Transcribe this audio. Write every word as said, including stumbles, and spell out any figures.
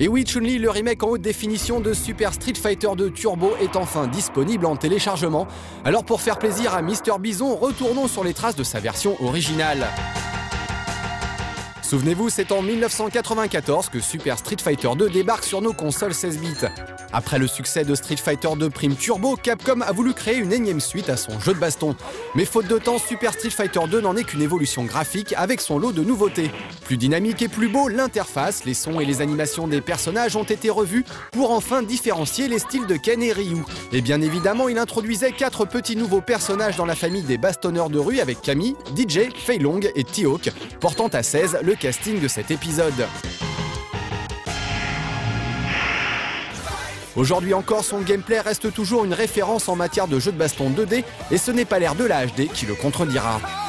Et oui, Chun-Li, le remake en haute définition de Super Street Fighter deux Turbo est enfin disponible en téléchargement. Alors pour faire plaisir à Mister Bison, retournons sur les traces de sa version originale. Souvenez-vous, c'est en mille neuf cent quatre-vingt-quatorze que Super Street Fighter deux débarque sur nos consoles seize bits. Après le succès de Street Fighter deux Prime Turbo, Capcom a voulu créer une énième suite à son jeu de baston. Mais faute de temps, Super Street Fighter deux n'en est qu'une évolution graphique avec son lot de nouveautés. Plus dynamique et plus beau, l'interface, les sons et les animations des personnages ont été revus pour enfin différencier les styles de Ken et Ryu. Et bien évidemment, il introduisait quatre petits nouveaux personnages dans la famille des bastonneurs de rue avec Cammy, D J, Fei Long et T-Hawk, portant à seize le casting de cet épisode. Aujourd'hui encore, son gameplay reste toujours une référence en matière de jeu de baston deux D et ce n'est pas l'ère de la H D qui le contredira.